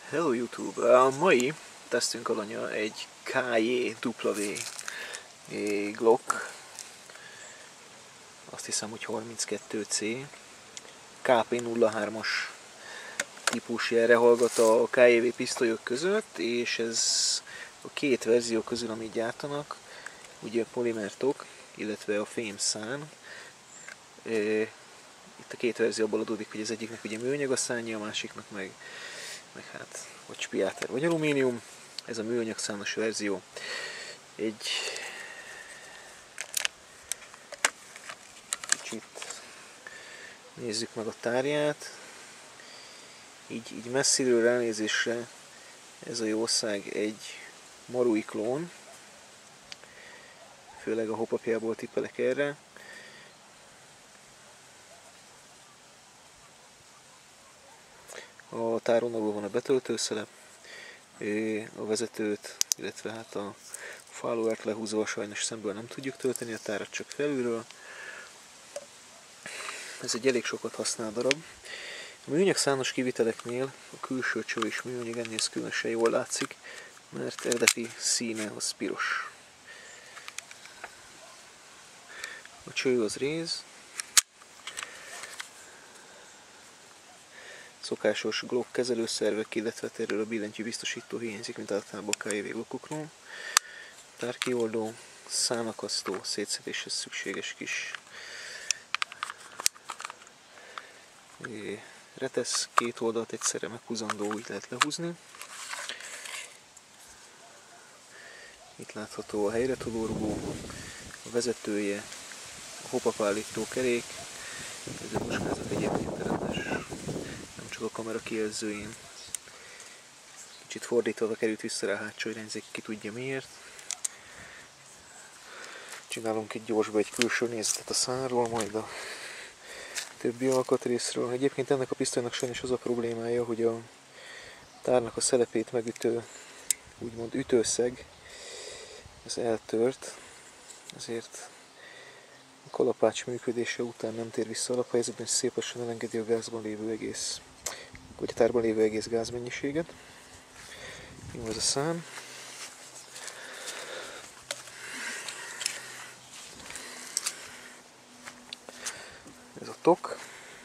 Hello YouTube! A mai tesztünk alanya egy KJW Glock, azt hiszem, hogy 32C KP03-as típus jelre hallgat a KJW pisztolyok között, és ez a két verzió közül, amit gyártanak, ugye a polimertok, illetve a fémszán. Itt a két verzió abból adódik, hogy az egyiknek ugye műanyag a szárnya, a másiknak meg hát vagy spiáter vagy alumínium. Ez a műanyag szános verzió. Egy kicsit nézzük meg a tárját. Így messziről ránézésre ez a jószág egy marui klón. Főleg a hopapjából tippelek erre. A táron alul van a betöltőszelep, a vezetőt, illetve hát a followert lehúzva sajnos szemből nem tudjuk tölteni, a tárat csak felülről. Ez egy elég sokat használt darab. A műanyag szános kiviteleknél a külső cső és műanyag, ennél különösen jól látszik, mert eredeti színe az piros. A cső az réz. Szokásos Glock kezelőszervek, illetve erről a billentyűbiztosító hiányzik, mint általában a KJW Glockokról. Tárkioldó, szánakasztó, szétszedéshez szükséges kis retesz, két oldalt egyszerre meghúzandó, úgy lehet lehúzni. Itt látható a helyre tudó rugó, a vezetője, a hopapállító kerék, ez a puskázat egyébként rendes, nem csak a kamera kijelzőjén. Kicsit fordítva került vissza rá a hátsó irányzék, ki tudja miért. Csinálunk egy gyorsba egy külső nézetet a szárról, majd a többi alkatrészről. Egyébként ennek a pisztolynak sajnos az a problémája, hogy a tárnak a szelepét megütő, úgymond ütőszeg, ez eltört, ezért a kalapács működése után nem tér vissza alaphelyzetben, és szép lassan elengedi a gázban lévő egész, vagy a tárban lévő egész gázmennyiséget. Jó ez a szám. Ez a tok.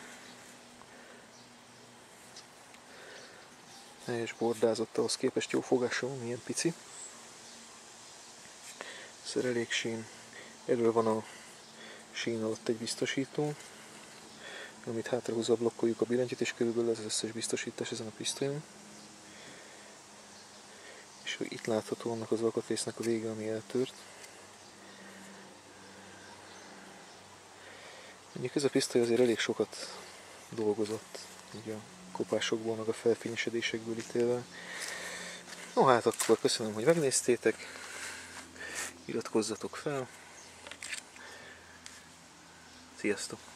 Helyes bordázott, ahhoz képest jó fogása van, milyen pici. Szereléksín. Elől van a sín alatt egy biztosító, amit hátrahúzva blokkoljuk a billentyűt, és körülbelül ez az összes biztosítás ezen a pisztolyon. És itt látható annak az alkatrésznek a vége, ami eltört. Mondjuk ez a pisztoly azért elég sokat dolgozott, ugye a kopásokból, meg a felfényesedésekből ítélve. No hát akkor köszönöm, hogy megnéztétek, iratkozzatok fel, sziasztok!